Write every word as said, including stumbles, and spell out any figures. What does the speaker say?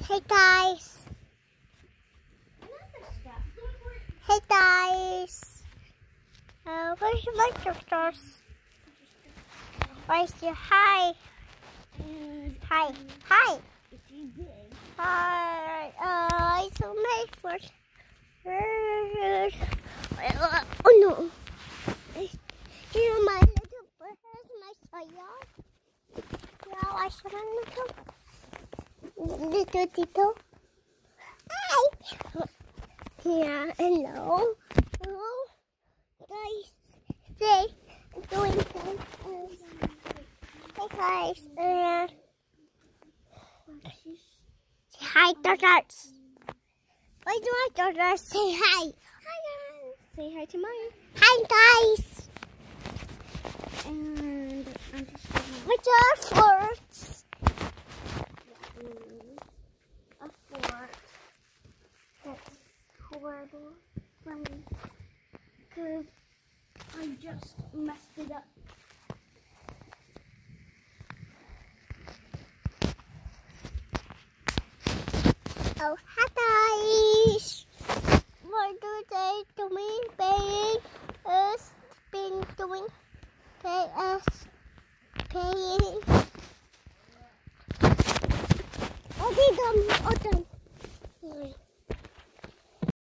Hey guys. Hey guys. Uh, where's your microphones? Where's your hi? Hi. Hi. Hi. Uh, it's on my first. Oh no. You know my little bird has my soya. Yeah, I saw a little little Tito. Hi. Yeah, hello. Hello. Guys, say doing things. Hey guys, and say hi, daughters. Why do my daughters say hi? Hi guys. Say hi to mine. Hi guys. And I'm just gonna Which are forts? a fort. That's horrible for me because I just messed it up. Oh, hi guys. What do they doing? They is been doing. They is